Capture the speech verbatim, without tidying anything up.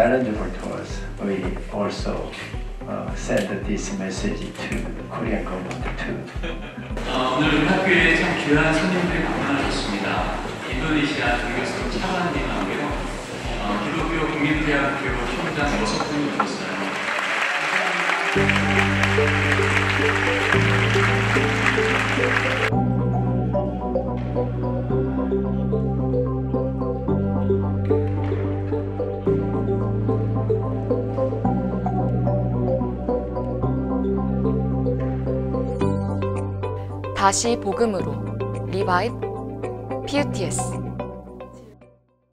challenging to us. We also uh, send this message to Korean government too. 어, 오늘 우리 학교에 참 귀한 손님들이 방문하셨습니다. 인도네시아 종교부 차관님하고요. 어, 기독교 국립대학교 총장 여섯 분이 오셨어요. 다시 복음으로 리바이브 피유티에스